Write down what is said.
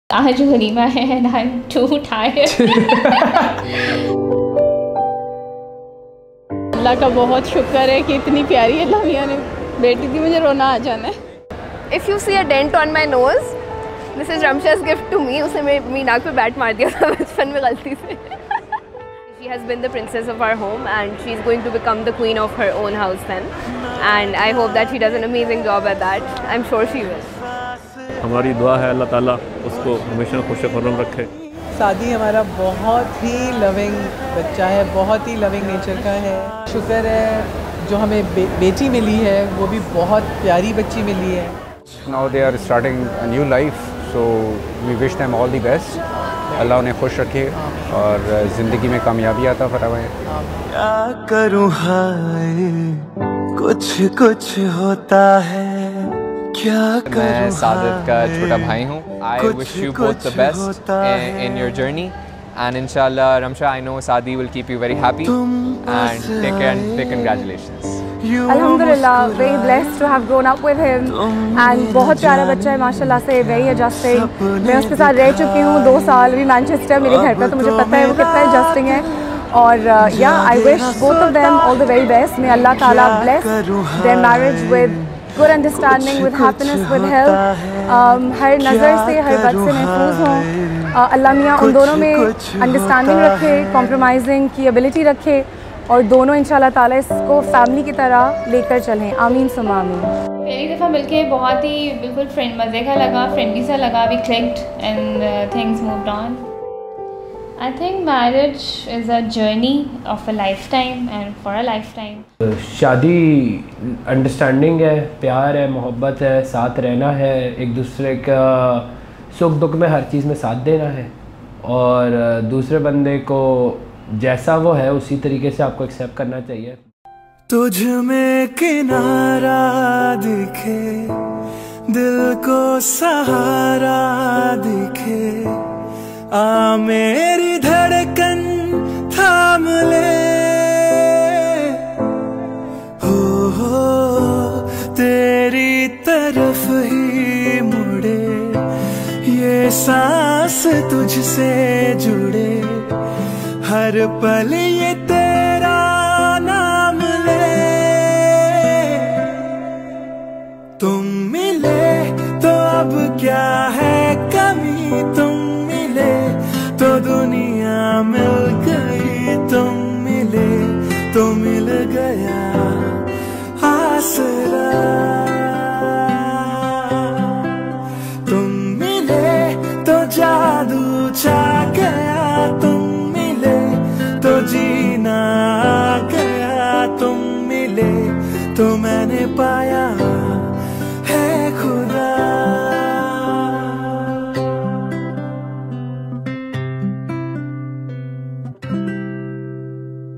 आज वलीमा है and I'm too tired. अल्लाह का बहुत शुक्र है कि इतनी प्यारी अल्लाह मियाँ ने बेटी दी, मुझे रोना आ जाना है। If you see a dent on my nose, this is Ramsha's gift to me. उसने मेरी नाक पे बैट मार दिया था बचपन में गलती से। She has been the princess of our home and she is going to become the queen of her own house then. And I hope that she does an amazing job at that. I'm sure she will. हमारी दुआ है अल्लाह ताला उसको हमेशा खुश खुर्रम रखे। सादी हमारा बहुत ही लविंग बच्चा है, बहुत ही लविंग नेचर का है। शुक्र है जो हमें बेटी मिली है वो भी बहुत प्यारी बच्ची मिली है। Now they are starting a new life, so we wish them all the best. अल्लाह उन्हें खुश रखे और ज़िंदगी में कामयाबी आता फरमाए। क्या करूँ हाय कुछ कुछ होता है, क्या करूँ। मैं सादित का छोटा भाई हूँ। I wish you both the best in your journey and inshallah Ramsha, I know Saadi will keep you very happy and take care and big congratulations. Alhamdulillah, very blessed to have grown up with him and बहुत प्यारा बच्चा है माशाल्लाह से, very adjusting. मैं उसके साथ रह चुकी हूँ 2 साल भी मैनचेस्टर मेरे घर पर, तो मुझे पता है वो कितना एडजस्टिंग है। और yeah, I wish both of them all the very best. May Allah Taala bless their marriage with good understanding, with happiness, with health. हर नज़र से हर बद से महफूज हों। अल्लाह मियाँ उन दोनों में अंडरस्टैंडिंग रखे, कॉम्प्रोमाइजिंग की एबिलिटी रखे और दोनों इंशाल्लाह ताला इसको फैमिली की तरह लेकर चलें। आमीन सुम्मा आमीन। पहली दफ़ा मिलके बहुत ही बिल्कुल फ्रेंड मज़े का लगा, फ्रेंडली सा लगा। We clicked and things moved on. I think marriage is a journey of a lifetime and for a lifetime. शादी अंडरस्टैंडिंग है, प्यार है, मोहब्बत है, साथ रहना है, एक दूसरे का सुख दुख में हर चीज़ में साथ देना है और दूसरे बंदे को जैसा वो है उसी तरीके से आपको एक्सेप्ट करना चाहिए। तुझ में किनारा दिखे, दिल को सहारा दिखे, आ मेरी धड़कन थाम ले, हो तेरी तरफ ही मुड़े, ये सांस तुझसे जुड़े, हर पल ये तेरा नाम ले। तुम मिले तो अब क्या है कमी, तुम मिले तो दुनिया मिल गई, तुम मिले तो मिल गया आसरा। तुम मिले तो जादू छा गया, तुम मिले तो जीना आ गया, तुम मिले तो मैंने पाया